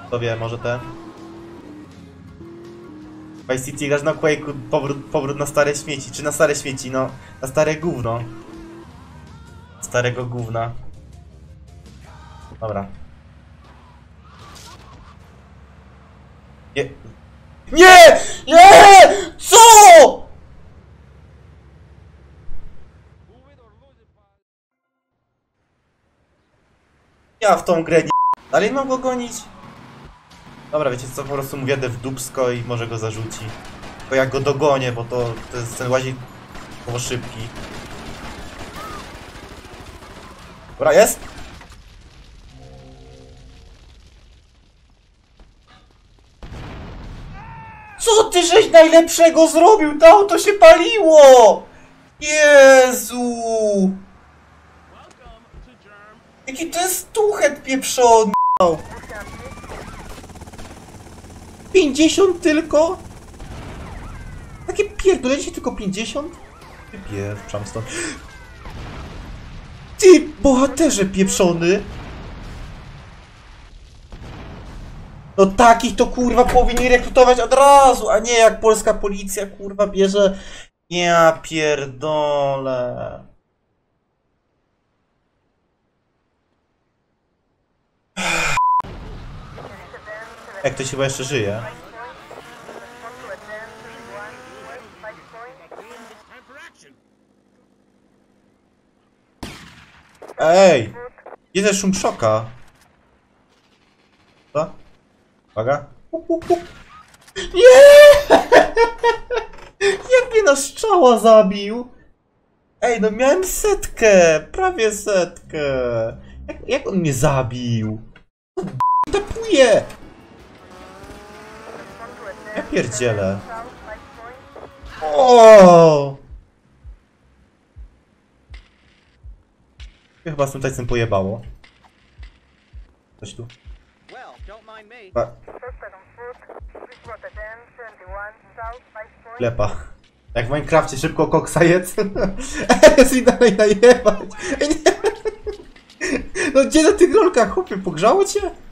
Kto wie, może ten? Vice City grasz na Quake'u, powrót na stare śmieci. Czy na stare śmieci? No, na stare gówno. Starego gówna. Dobra. Nie! Nie! Nie! Co?! Ja w tą grę nie... Dalej mam go gonić? Dobra, wiecie co, po prostu mu wjadę w dupsko i może go zarzuci. Tylko jak go dogonię, bo to jest ten łazik było szybki. Dobra, jest? Co ty żeś najlepszego zrobił? To auto się paliło! Jezu! Jaki to jest tuchet pieprzony! 50 tylko? Takie pierdolenie tylko 50? Wypieprzam stąd. Ty bohaterze pieprzony! No takich to kurwa powinni rekrutować od razu, a nie jak polska policja kurwa bierze. Ja pierdolę. Jak to się chyba jeszcze żyje? Ej! Gdzie jest szum szoka? Co? Uwaga. Nie! Jak mnie na strzała zabił? Ej, no miałem setkę! Prawie setkę! Jak on mnie zabił? Tapuje! Ja pierdzielę. O! Mnie chyba z tym tajcem pojebało. Coś tu. Lepa. Jak w Minecrafcie szybko koksa jedz. Jest i dalej najebać. No gdzie na tych rolkach, chłopie, pogrzało cię?